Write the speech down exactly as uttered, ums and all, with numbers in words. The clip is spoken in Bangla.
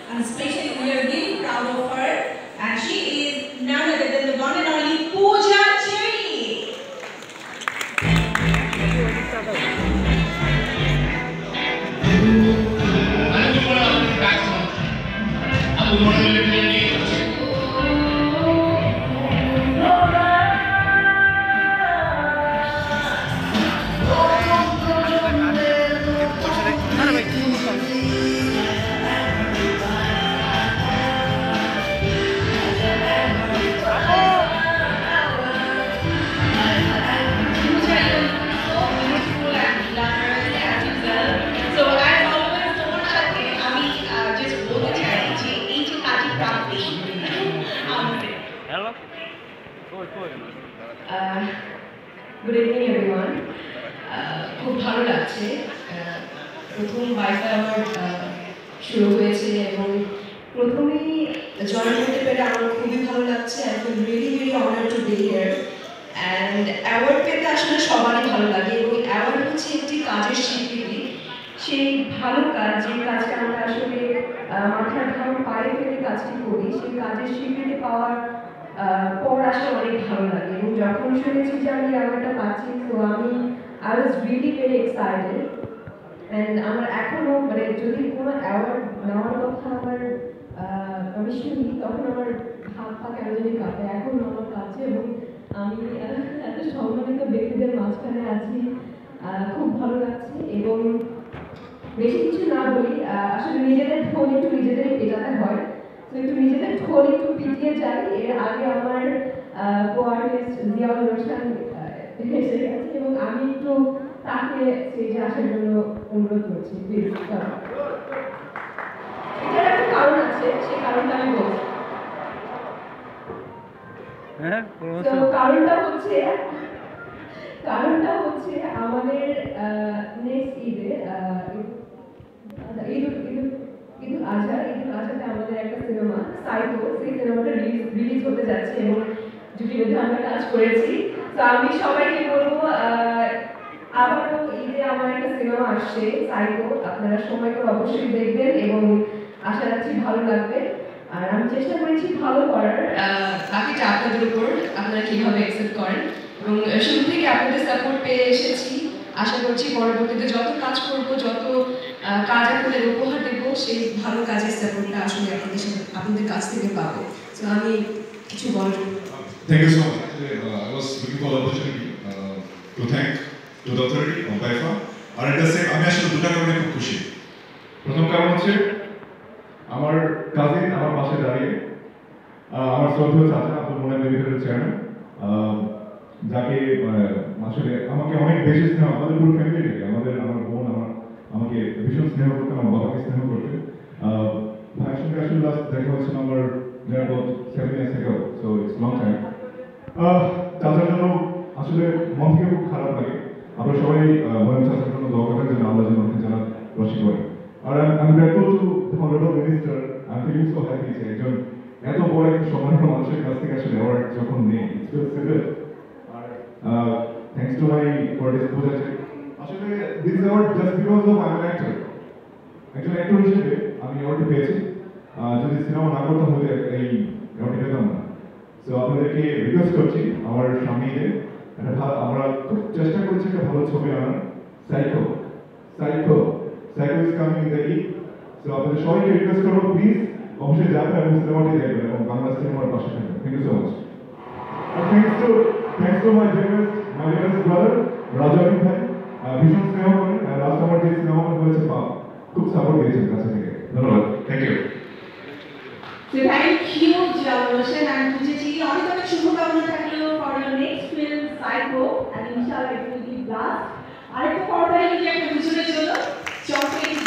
And especially we are really proud of her, and she is none other than the one and only Puja Chery. Uh, good evening everyone. খুব ভালো লাগছে প্রথম বাইফা আমার শুরু হয়েছে এবং প্রথমেই জয়েন করতে পেরে আমার খুবই ভালো লাগছে। I feel really really honoured to be here and award পেতে আসলে সবারই ভালো লাগে এবং অ্যাওয়ার্ড হচ্ছে একটি কাজের স্বীকৃতি। সেই ভালো কাজ, যে কাজটা আমরা আসলে মাথার ঘাম পায়ে ফেলে কাজটি করি, সেই কাজের স্বীকৃতি পাওয়ার পর আসলে অনেক ভালো লাগে। এবং যখন শুনেছি যে আমি অ্যাওয়ার্ডটা পাচ্ছি, তো আমি I was really very excited. And আমার এখনও মানে যদি কোনো অ্যাওয়ার্ড নেওয়ার কথা আমার আমি শুনি, তখন আমার হাত পা কেন জানি কাঁপে, এখন আমার কাছে। এবং আমি এত সম্মানিত ব্যক্তিদের মাঝখানে আছি, খুব ভালো লাগছে। এবং বেশি কিছু না বলি, আসলে নিজেদের ঢোল একটু নিজেদের পেটাতে হয়, তো একটু নিজেদের ঢোল একটু পিটিয়ে যাই। এর আগে আমার কোয়ার্টিস্ট জিয়াউল রোশান এসে গেছে এবং আমি একটু তাকে স্টেজে আসার জন্য অনুরোধ করছি, প্লিজ। এটার একটা কারণ আছে, সেই কারণটা আমি বলছি। তো কারণটা হচ্ছে কারণটা হচ্ছে আমাদের নেক্সট ঈদে ঈদ ঈদুল আজহা ঈদুল আজহাতে আমাদের একটা সিনেমা সাইকো, সেই সিনেমাটা রিলিজ হতে যাচ্ছে এবং জুটির মধ্যে আমরা কাজ করেছি। তো আমি সবাইকে বলবো, আবারও ঈদে আমার একটা সিনেমা আসছে সাইকো, আপনারা সময় করে অবশ্যই দেখবেন এবং আশা রাখছি ভালো লাগবে। আর আমি চেষ্টা করেছি ভালো করার, বাকিটা আপনাদের উপর আপনারা কীভাবে অ্যাকসেপ্ট করেন। এবং শুরু থেকে আপনাদের সাপোর্ট পেয়ে এসেছি, আশা করছি পরবর্তীতে যত কাজ করব, যত কাজ আপনাদের উপহার দেব, সেই ভালো কাজের সাপোর্টটা আসলে আপনাদের সাথে আপনাদের কাছ থেকে পাবো। তো আমি কিছু বলবো। Thank you so much. Uh, I was looking for the opportunity uh, to thank to the authority of বাইফা। আর এটা সেম আমি আসলে দুটো কারণে খুব খুশি। প্রথম কারণ হচ্ছে আমার কাজিন আমার পাশে দাঁড়িয়ে, আমার শ্রদ্ধেয় চাচা আব্দুল মোনায়েম মেডিকেলের চেয়ারম্যান, যাকে আসলে আমাকে অনেক বেশি স্নেহ, আমাদের পুরো ফ্যামিলিকে, আমাদের আমার বোন আমার আমাকে ভীষণ স্নেহ করতেন, আমার বাবাকে স্নেহ করতেন। ভাইয়ের সঙ্গে আসলে লাস্ট দেখা হয়েছিল আমার about seven years ago, so it's long time. চাচার জন্য আসলে মন থেকে খুব খারাপ লাগে। আমরা সবাই মোনায়েম চাচার জন্য দোয়া করার জন্য আল্লাহ যেন ওকে জানাত রশি করে। আর আমি grateful to the honourable minister, I am feeling so happy যে একজন এত বড় একটা সম্মানিত মানুষের কাছ থেকে আসলে অ্যাওয়ার্ড যখন নেই, ইটস ফিল সো গুড। আর thanks to my co-artist Puja Cherry. আসলে this award just because of I am actor, একজন অ্যাক্টর হিসেবে আমি অ্যাওয়ার্ডটা পেয়েছি। যদি সিনেমা না করতাম হলে এই অ্যাওয়ার্ডটা পেতাম না। সো আপনাদেরকে রিকোয়েস্ট করছি আমার সামনে একটা আমরা খুব চেষ্টা করছি একটা ভালো ছবি আনার, psycho psycho psycho is coming in the Eid. So আপনাদের সবাইকে রিকোয়েস্ট করবো, প্লিজ অবশ্যই যাবেন এবং সিনেমাটি দেখবেন এবং বাংলা সিনেমার পাশে থাকবেন। Thank you so much. Thanks to thanks to my dearest my dearest brother Raju ভাই, ভীষণ স্নেহ করেন। লাস্ট আমার যে সিনেমাটা হয়েছে পা, খুব সাপোর্ট দিয়েছেন কাছে থেকে, ধন্যবাদ। Thank you. So thank you, Roshan and Puja Chery. অনেক অনেক শুভকামনা থাকলো for your next film, Psycho, and inshallah it will be blast. আরেকটা পর্দায় যদি একটা দুজনের জন্য চমৎকার